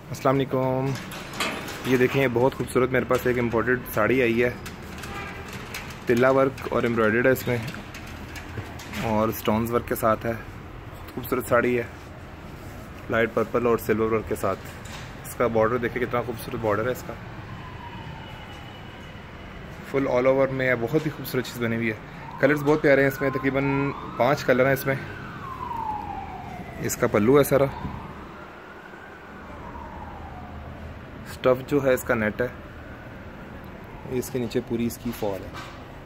अस्सलाम वालेकुम। ये देखें, ये बहुत खूबसूरत मेरे पास एक इम्पोर्टेड साड़ी आई है। तिल्ला वर्क और एम्ब्रॉयडर्ड है इसमें और स्टोन्स वर्क के साथ है। बहुत खूबसूरत साड़ी है, लाइट पर्पल और सिल्वर वर्क के साथ। इसका बॉर्डर देखिए कितना खूबसूरत बॉर्डर है इसका, फुल ऑल ओवर में है। बहुत ही खूबसूरत चीज़ बनी हुई है। कलर्स बहुत प्यारे हैं इसमें, तकरीबन 5 कलर हैं इसमें। इसका पल्लू है सारा, स्टफ जो है इसका नेट है, इसके नीचे पूरी इसकी फॉल है।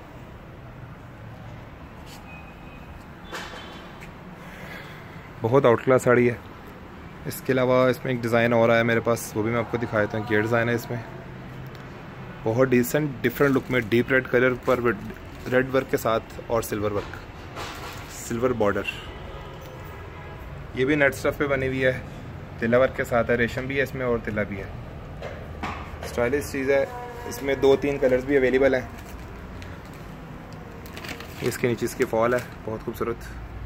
बहुत आउट क्लास साड़ी है। इसके अलावा इसमें एक डिज़ाइन और आया मेरे पास, वो भी मैं आपको दिखा देता हूँ। ये डिज़ाइन है इसमें, बहुत डिसेंट डिफरेंट लुक में, डीप रेड कलर पर रेड वर्क के साथ और सिल्वर वर्क, सिल्वर बॉर्डर। ये भी नेट स्टफ पे बनी हुई है, तिल्ला वर्क के साथ है। रेशम भी है इसमें और तिल्ला भी है। स्टाइलिश चीज़ है। इसमें 2-3 कलर्स भी अवेलेबल हैं। इसके नीचे इसकी फॉल है, बहुत खूबसूरत।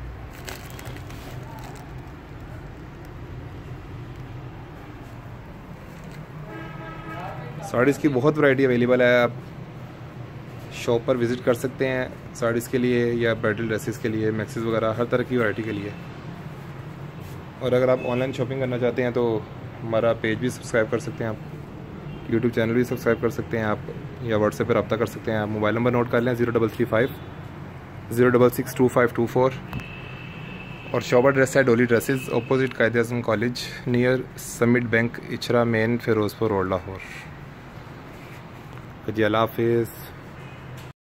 साड़ीज़ की बहुत वैरायटी अवेलेबल है। आप शॉप पर विज़िट कर सकते हैं साड़ीज़ के लिए या ब्राइडल ड्रेसेस के लिए, मैक्सीज वगैरह, हर तरह की वैरायटी के लिए। और अगर आप ऑनलाइन शॉपिंग करना चाहते हैं तो हमारा पेज भी सब्सक्राइब कर सकते हैं आप, यूट्यूब चैनल भी सब्सक्राइब कर सकते हैं आप, या व्हाट्सएप पर रब्ता कर सकते हैं आप। मोबाइल नंबर नोट कर लें 0335 0662524। और शॉप एड्रेस है डोली dresses, opposite Quaid Azam college, near summit bank, Ichhra main, Ferozepur road, Lahore. जी, अल्लाह हाफिज़।